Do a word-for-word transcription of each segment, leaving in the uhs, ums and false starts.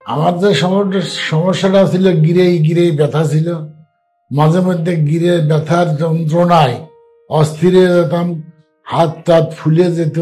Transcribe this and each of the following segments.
আমার যে সমস্যাটা ছিল, গিরেই গিরেই ব্যথা ছিল। মাঝে মধ্যে গিরে ব্যথার যন্ত্রণায় অস্থির হয়ে যেতাম, হাত টাত ফুলে যেত।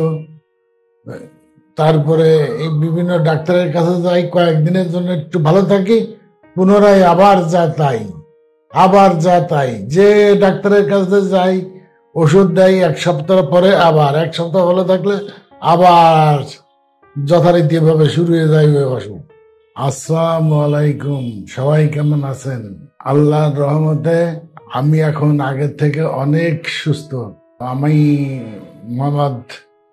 তারপরে এই বিভিন্ন ডাক্তারের কাছে যাই, কয়েকদিনের জন্য একটু ভালো থাকি, পুনরায় আবার যা তাই আবার যা তাই যে ডাক্তারের কাছে যাই, ওষুধ দেয়, এক সপ্তাহ পরে আবার এক সপ্তাহ ভালো থাকলে আবার যথারীতি ভাবে শুরু হয়ে যায় ওই অসুখ। আসসালামু আলাইকুম, সবাই কেমন আছেন? আল্লাহর রহমতে আমি এখন আগের থেকে অনেক সুস্থ। আমি মোহাম্মদ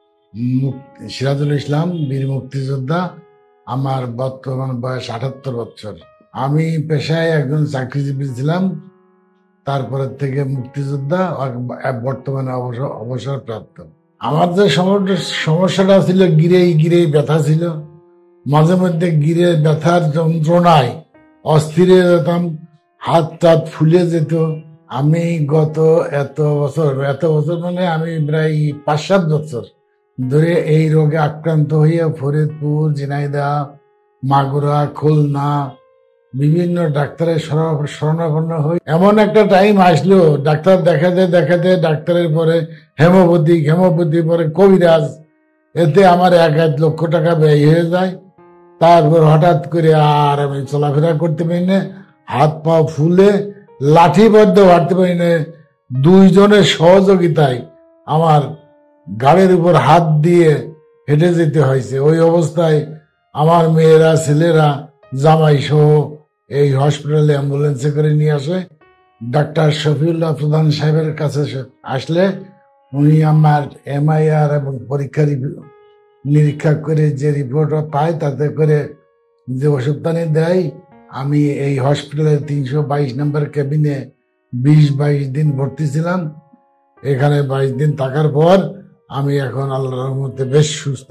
সিরাজুল ইসলাম, বীর মুক্তিযোদ্ধা। আমার বর্তমান বয়স আটাত্তর বছর। আমি পেশায় একজন চাকরিজীবী ছিলাম, তারপরে থেকে মুক্তিযোদ্ধা, বর্তমানে অবসর অবসরপ্রাপ্ত। আমার যে সমস্যাটা ছিল, গিরেই গিরেই ব্যথা ছিল। মাঝে মধ্যে গিরে ব্যথার যন্ত্রণায় অস্থির হয়ে যেতাম, হাত টাত ফুলে যেত। আমি গত এত বছর এত বছর মানে আমি প্রায় পাঁচ সাত বছর ধরে এই রোগে আক্রান্ত হইয়া ফরিদপুর, ঝিনাইদহ, মাগুরা, খুলনা বিভিন্ন ডাক্তারের শরণাপন্ন হই। এমন একটা টাইম আসলো, ডাক্তার দেখাতে দেখাতে ডাক্তারের পরে হেমোপ্যাথিক, হেমোপ্যাথি পরে কবিরাজ, এতে আমার এক এক লক্ষ টাকা ব্যয় হয়ে যায়। তারপর হঠাৎ করে আর আমি চলাফেরা করতে পারি না, হাত পা ফুলে লাঠি বদ্ধ হাঁটতে পারি না। দুইজনের সহযোগিতায় আমার গাড়ির উপর হাত দিয়ে হেঁটে যেতে হয়েছে। ওই অবস্থায় আমার মেয়েরা, ছেলেরা, জামাই সহ এই হসপিটালে অ্যাম্বুলেন্সে করে নিয়ে আসে। ডাক্তার শফিউল্লাহ প্রধান সাহেবের কাছে আসলে উনি আমার এমআইআর এবং পরীক্ষা নিরীক্ষা করে যে রিপোর্ট পায়, তাতে করে যে ওষুধপানি দেয়। আমি এই হসপিটালের তিনশো বাইশ নম্বর কেবিনে বিশ বাইশ দিন ভর্তি ছিলাম। এখানে বাইশ দিন থাকার পর আমি এখন আল্লাহর রহমতে বেশ সুস্থ।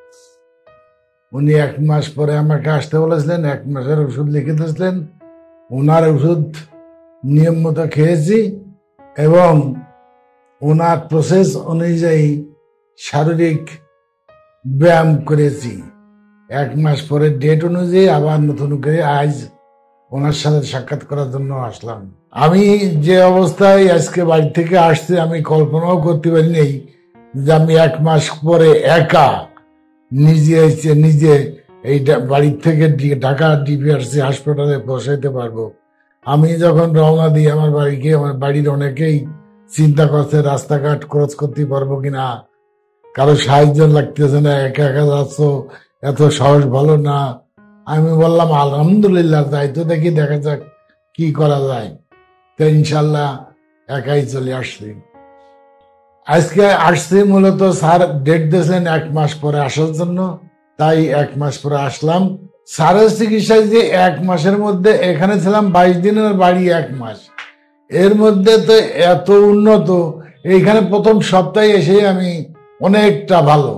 উনি এক মাস পরে আমাকে আসতে বলেছিলেন, এক মাসের ওষুধ লিখে দিয়েছিলেন। ওনার ওষুধ নিয়ম মতো খেয়েছি এবং ওনার প্রসেস অনুযায়ী শারীরিক ব্যায়াম করেছি। এক মাস পরে ডেট অনুযায়ী আবার নতুন করে আজ ওনার সাথে সাক্ষাৎ করার জন্য আসলাম। আমি যে অবস্থায় আজকে বাড়ি থেকে আসছি, আমি কল্পনাও করতে পারি নাই যে আমি এক মাস পরে একা নিজে এসে নিজে এই বাড়ির থেকে ঢাকা ডিপিআরসি হাসপাতালে পৌঁছাইতে পারবো। আমি যখন রওনা দিই আমার বাড়িকে, আমার বাড়ির অনেকেই চিন্তা করছে রাস্তাঘাট ক্রস করতে পারবো কিনা, কারো সাহায্য লাগতেছে না, একা একা যাচ্ছ, এত সাহস ভালো না। আমি বললাম আলহামদুলিল্লাহ, যাই তো দেখি, দেখা যাক কি করা যায়। তো ইনশাল্লাহ একাই চলে আসছি। আজকে আসছি মূলত স্যার ডেট দিয়েছেন এক মাস পরে আসার জন্য, তাই এক মাস পরে আসলাম। স্যারের চিকিৎসায় যে এক মাসের মধ্যে এখানে ছিলাম বাইশ দিনের, বাড়ি এক মাস, এর মধ্যে তো এত উন্নত। এইখানে প্রথম সপ্তাহে এসে আমি অনেকটা ভালো।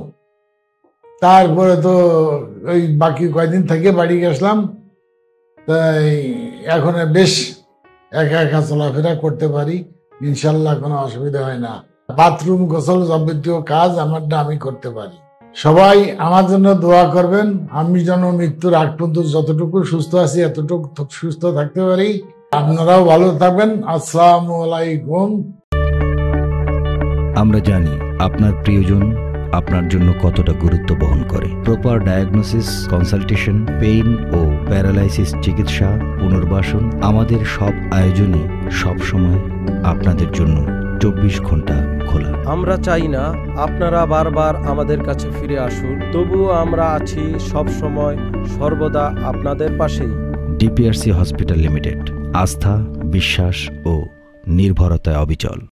তারপরে তো ওই বাকি কয়েকদিন থেকে বাড়ি গেছিলাম, তাই এখন বেশ একা একা চলাফেরা করতে পারি, ইনশাল্লাহ কোনো অসুবিধা হয় না। বাথরুম, গোসল যাবতীয় কাজ আমারটা আমি করতে পারি। সবাই আমার জন্য দোয়া করবেন, আমি যেন মৃত্যুর আগ পর্যন্ত যতটুকু সুস্থ আছি এতটুকু সুস্থ থাকতে পারি। আপনারাও ভালো থাকবেন। আসসালামু আলাইকুম। আমরা জানি আপনার প্রিয়জন আপনার জন্য কতটা গুরুত্ব বহন করে। প্রপার ডায়াগনোসিস, কনসালটেশন, পেইন ও প্যারালাইসিস চিকিৎসা, পুনর্বাসন, আমাদের সব আয়োজনে সব সময় আপনাদের জন্য চব্বিশ ঘন্টা খোলা। আমরা চাই না আপনারা বারবার আমাদের কাছে ফিরে আসুন, তবুও আমরা আছি সব সময় সর্বদা আপনাদের পাশেই। ডিপিআরসি হসপিটাল লিমিটেড, আস্থা, বিশ্বাস ও নির্ভরতায় অবিচল।